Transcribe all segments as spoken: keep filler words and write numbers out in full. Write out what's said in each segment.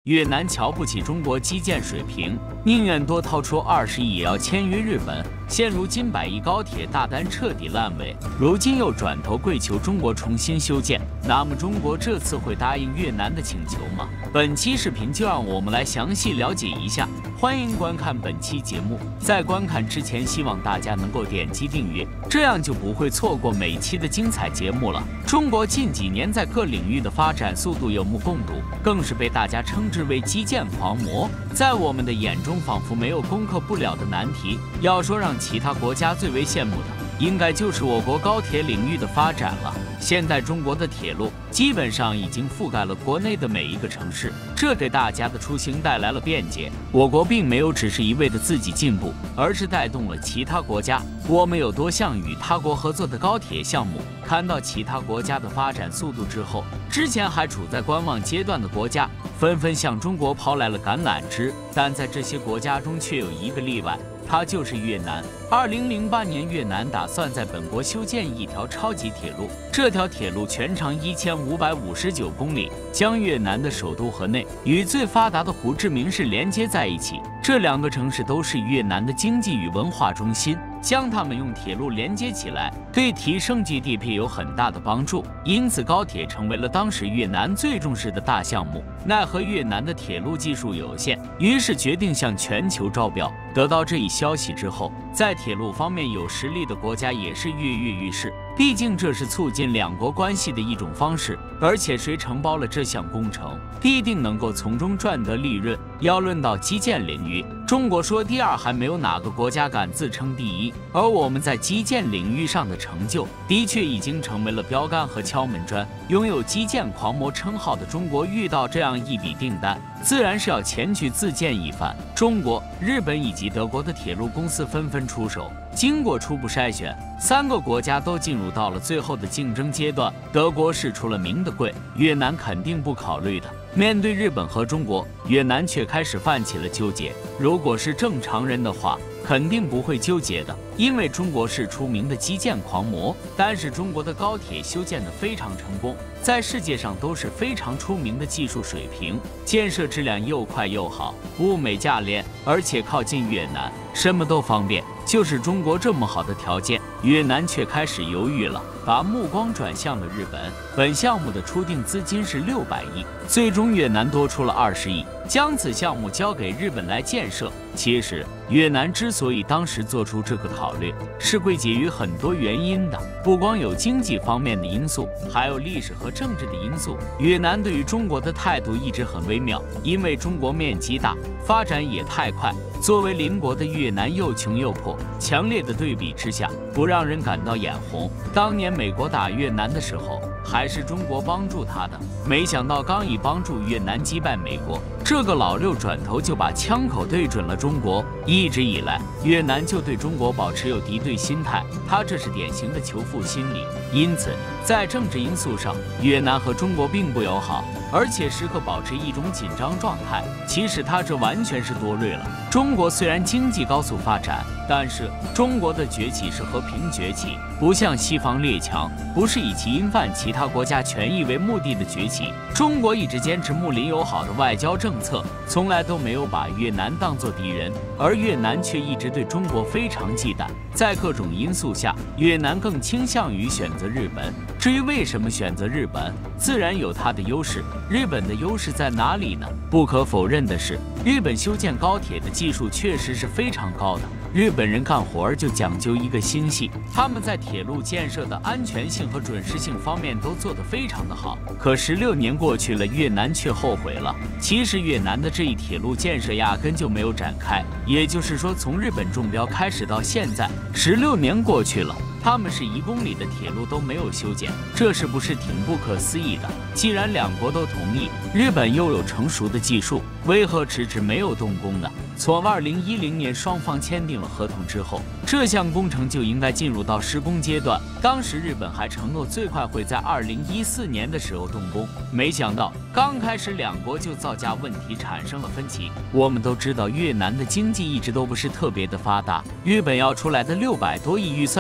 越南瞧不起中国基建水平，宁愿多掏出二十亿也要签约日本。现如今百亿高铁大单彻底烂尾，如今又转头跪求中国重新修建，那么中国这次会答应越南的请求吗？本期视频就让我们来详细了解一下。欢迎观看本期节目，在观看之前，希望大家能够点击订阅，这样就不会错过每期的精彩节目了。中国近几年在各领域的发展速度有目共睹，更是被大家称之为基建狂魔。在我们的眼中，仿佛没有攻克不了的难题。要说让其他国家最为羡慕的，应该就是我国高铁领域的发展了。现在中国的铁路基本上已经覆盖了国内的每一个城市，这给大家的出行带来了便捷。我国并没有只是一味的自己进步，而是带动了其他国家。我们有多项与他国合作的高铁项目，看到其他国家的发展速度之后，之前还处在观望阶段的国家纷纷向中国抛来了橄榄枝。但在这些国家中却有一个例外，它就是越南。二零零八年，越南打算在本国修建一条超级铁路，这条铁路全长一千五百五十九公里，将越南的首都河内与最发达的胡志明市连接在一起。这两个城市都是越南的经济与文化中心，将它们用铁路连接起来，对提升 G D P 有很大的帮助。因此，高铁成为了当时越南最重视的大项目。奈何越南的铁路技术有限，于是决定向全球招标。得到这一消息之后，在铁路方面有实力的国家也是跃跃欲试，毕竟这是促进两国关系的一种方式，而且谁承包了这项工程，必定能够从中赚得利润。要论到基建领域，中国说第二，还没有哪个国家敢自称第一。而我们在基建领域上的成就，的确已经成为了标杆和敲门砖。拥有基建狂魔称号的中国，遇到这样一笔订单，自然是要前去自建一番。中国、日本以及德国的铁路公司纷纷出手，经过初步筛选，三个国家都进入到了最后的竞争阶段。德国是出了名的贵，越南肯定不考虑的。面对日本和中国，越南却开始泛起了纠结。如果是正常人的话，肯定不会纠结的，因为中国是出名的基建狂魔。但是中国的高铁修建得非常成功，在世界上都是非常出名的技术水平，建设质量又快又好，物美价廉，而且靠近越南，什么都方便。就是中国这么好的条件，越南却开始犹豫了，把目光转向了日本。本项目的初定资金是六百亿，最终越南多出了二十亿，将此项目交给日本来建设。其实越南之所以当时做出这个考虑，是归结于很多原因的，不光有经济方面的因素，还有历史和政治的因素。越南对于中国的态度一直很微妙，因为中国面积大，发展也太快，作为邻国的越南又穷又破，强烈的对比之下，不让人感到眼红。当年美国打越南的时候，还是中国帮助他的，没想到刚一帮助越南击败美国，这个老六转头就把枪口对准了中国。一直以来，越南就对中国保持有敌对心态，他这是典型的求富心理。因此，在政治因素上，越南和中国并不友好，而且时刻保持一种紧张状态。其实他这完全是多虑了。中国虽然经济高速发展，但是中国的崛起是和平崛起，不像西方列强，不是以其侵犯其他国家权益为目的的崛起。中国一直坚持睦邻友好的外交政策，从来都没有把越南当作敌人，而越南却一直对中国非常忌惮。在各种因素下，越南更倾向于选择日本。至于为什么选择日本，自然有它的优势。日本的优势在哪里呢？不可否认的是，日本修建高铁的技术确实是非常高的。日本人干活就讲究一个心细，他们在铁路建设的安全性和准时性方面都做得非常的好。可十六年过去了，越南却后悔了。其实越南的这一铁路建设压根就没有展开，也就是说，从日本中标开始到现在，十六年过去了，他们是一公里的铁路都没有修建，这是不是挺不可思议的？既然两国都同意，日本又有成熟的技术，为何迟迟没有动工呢？从二零一零年双方签订了合同之后，这项工程就应该进入到施工阶段。当时日本还承诺最快会在二零一四年的时候动工，没想到刚开始两国就造价问题产生了分歧。我们都知道越南的经济一直都不是特别的发达，日本要出来的六百多亿预算确实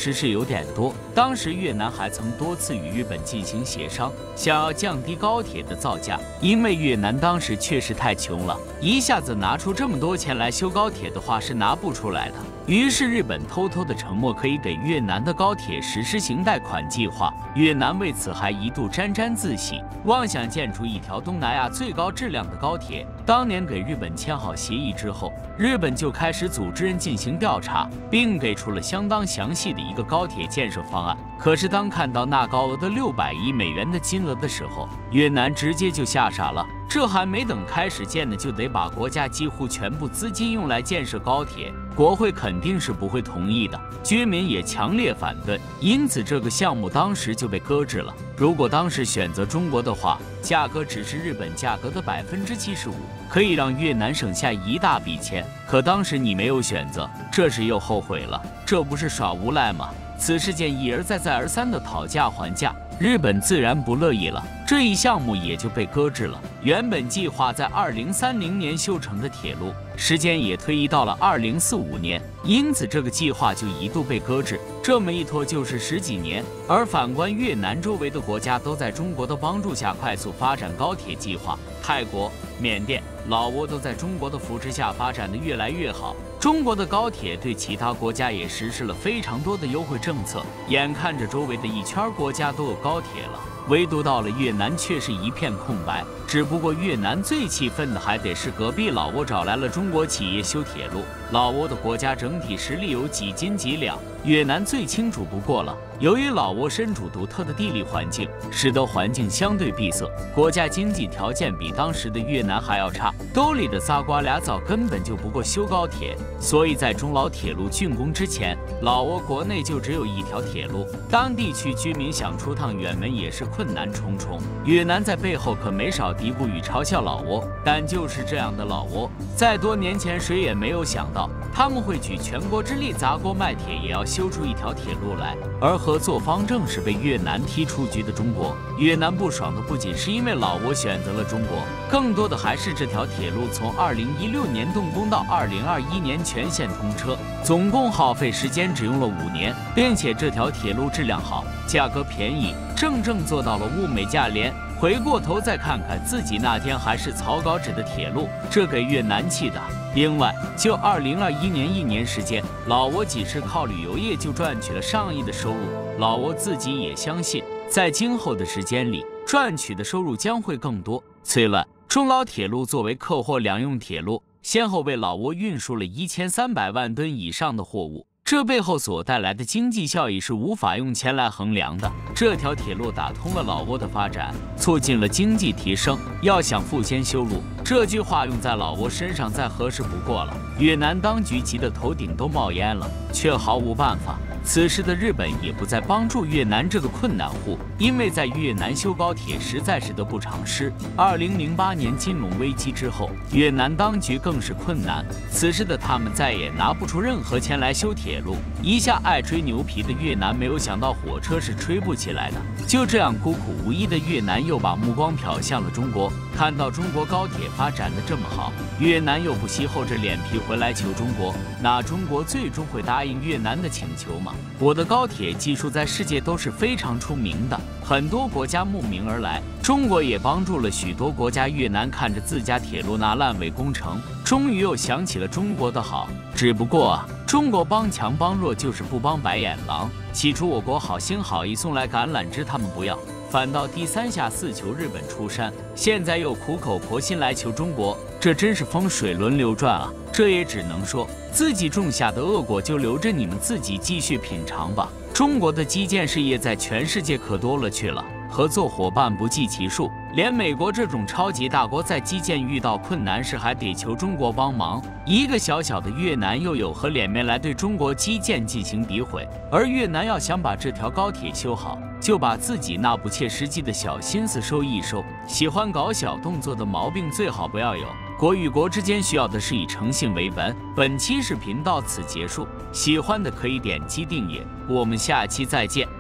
实是有点多。当时越南还曾多次与日本进行协商，想要降低高铁的造价，因为越南当时确实太穷了，一下子拿出这么多钱来修高铁的话是拿不出来的。于是日本偷偷的承诺可以给越南的高铁实施型贷款计划，越南为此还一度沾沾自喜，妄想建出一条东南亚最高质量的高铁。当年给日本签好协议之后，日本就开始组织人进行调查，并给出了相当详细的一个高铁建设方案。可是当看到那高额的六百亿美元的金额的时候，越南直接就吓傻了。这还没等开始建呢，就得把国家几乎全部资金用来建设高铁，国会肯定是不会同意的，居民也强烈反对，因此这个项目当时就被搁置了。如果当时选择中国的话，价格只是日本价格的百分之七十五，可以让越南省下一大笔钱。可当时你没有选择，这时又后悔了，这不是耍无赖吗？此事件一而再再而三的讨价还价，日本自然不乐意了，这一项目也就被搁置了。原本计划在二零三零年修成的铁路，时间也推移到了二零四五年，因此这个计划就一度被搁置。这么一拖就是十几年。而反观越南周围的国家都在中国的帮助下快速发展高铁计划，泰国、缅甸、老挝都在中国的扶持下发展的越来越好。中国的高铁对其他国家也实施了非常多的优惠政策，眼看着周围的一圈国家都有高铁了，唯独到了越南却是一片空白。只不过越南最气愤的还得是隔壁老挝找来了中国企业修铁路。老挝的国家整体实力有几斤几两，越南最清楚不过了。由于老挝身处独特的地理环境，使得环境相对闭塞，国家经济条件比当时的越南还要差，兜里的仨瓜俩枣根本就不够修高铁。所以在中老铁路竣工之前，老挝国内就只有一条铁路，当地区居民想出趟远门也是困难重重。越南在背后可没少嘀咕与嘲笑老挝，但就是这样的老挝，在多年前谁也没有想到他们会举全国之力砸锅卖铁也要修出一条铁路来，而合作方正是被越南踢出局的中国。越南不爽的不仅是因为老挝选择了中国，更多的还是这条铁路从二零一六年动工到二零二一年全线通车，总共耗费时间只用了五年，并且这条铁路质量好，价格便宜，正正做到了物美价廉。回过头再看看自己那天还是草稿纸的铁路，这给越南气的。另外，就二零二一年一年时间，老挝仅是靠旅游业就赚取了上亿的收入。老挝自己也相信，在今后的时间里，赚取的收入将会更多。虽然中老铁路作为客货两用铁路，先后为老挝运输了一千三百万吨以上的货物，这背后所带来的经济效益是无法用钱来衡量的。这条铁路打通了老挝的发展，促进了经济提升。要想富先修路，这句话用在老挝身上再合适不过了。越南当局急得头顶都冒烟了，却毫无办法。此时的日本也不再帮助越南这个困难户，因为在越南修高铁实在是得不偿失。二零零八年金融危机之后，越南当局更是困难，此时的他们再也拿不出任何钱来修铁路。一下爱吹牛皮的越南没有想到火车是吹不起来的，就这样孤苦无依的越南又把目光瞟向了中国。看到中国高铁发展的这么好，越南又不惜厚着脸皮回来求中国，那中国最终会答应越南的请求吗？我的高铁技术在世界都是非常出名的，很多国家慕名而来，中国也帮助了许多国家。越南看着自家铁路那烂尾工程，终于又想起了中国的好。只不过啊，中国帮强帮弱就是不帮白眼狼。起初我国好心好意送来橄榄枝，他们不要，反倒低三下四求日本出山，现在又苦口婆心来求中国，这真是风水轮流转啊！这也只能说，自己种下的恶果就留着你们自己继续品尝吧。中国的基建事业在全世界可多了去了，合作伙伴不计其数，连美国这种超级大国在基建遇到困难时还得求中国帮忙，一个小小的越南又有何脸面来对中国基建进行诋毁？而越南要想把这条高铁修好，就把自己那不切实际的小心思收一收，喜欢搞小动作的毛病最好不要有。国与国之间需要的是以诚信为本。本期视频到此结束，喜欢的可以点击订阅，我们下期再见。